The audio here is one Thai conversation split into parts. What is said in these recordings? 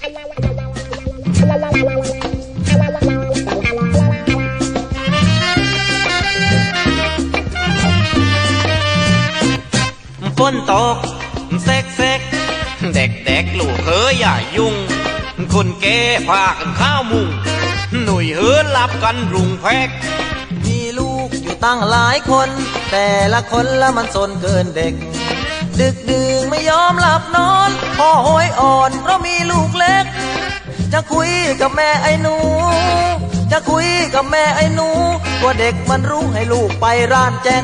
ฝนตกเซ็กเซ็กเด็กเด็กลูกเฮ้ยอย่ายุ่งคนแก่พากันข้าวมุงหนุ่ยเฮือลับกันรุงแพกมีลูกอยู่ตั้งหลายคนแต่ละคนละมันสนเกินเด็กดึกดื่นไม่ยอมหลับนอนพ่อโหยอ่อนเพราะมีลูกเล็กจะคุยกับแม่ไอ้หนูจะคุยกับแม่ไอ้หนูว่าเด็กมันรู้ให้ลูกไปร้านแจ็ค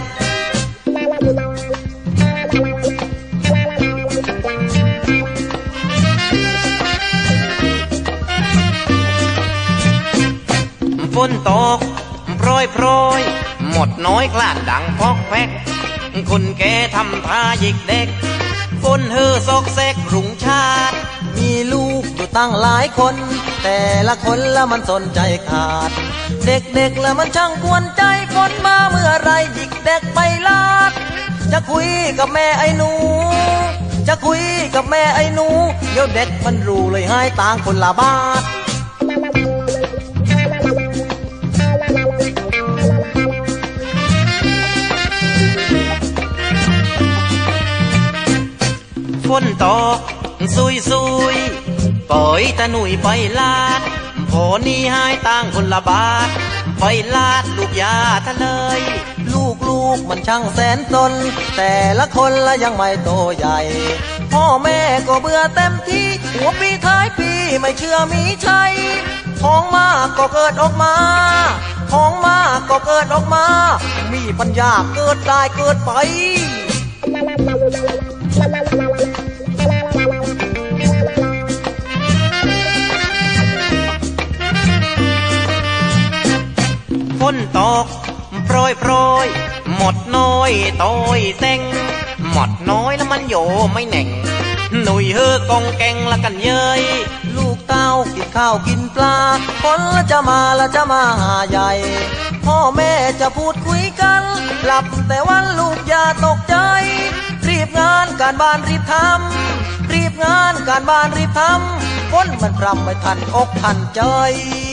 ฝนตกโปรยโปรยหมดน้อยกลาดดังพอกแพกคนแก่ทำท่าหยิกเด็กฝนเฮอซอกแซกรุงชาติมีลูกอยู่ตั้งหลายคนแต่ละคนละมันสนใจขาดเด็กๆละมันช่างกวนใจฝนมาเมื่อไรหยิกเด็กไปลาดจะคุยกับแม่ไอ้หนูจะคุยกับแม่ไอ้หนูเดี๋ยวเด็กมันรู้เลยให้ต่างคนละบาทฝนตกซุยซุยปล่อยตะหนุ่ยไปลาดพอนี่ให้ต่างคนละบาทไปลาดลูกยาทะเลยลูกมันช่างแสนตนแต่ละคนละยังไม่โตใหญ่พ่อแม่ก็เบื่อเต็มที่หัวปีท้ายปีไม่เชื่อมีชัยท้องมาก็เกิดออกมาท้องมาก็เกิดออกมามีปัญญาเกิดได้เกิดไปฝนตกโปรยโปรยหมดน้อยโตยเต็งหมดน้อยแล้วมันโยไม่แหน่งหนุ่ยเฮอกองแกงละกันเย้ยลูกเต้ากินข้าวกินปลาคนละจะมาหาใหญ่พ่อแม่จะพูดคุยกันหลับแต่วันลูกอย่าตกใจรีบงานการบ้านรีบทำรีบงานการบ้านรีบทำฝนมันพรำไม่ทันอกทันใจ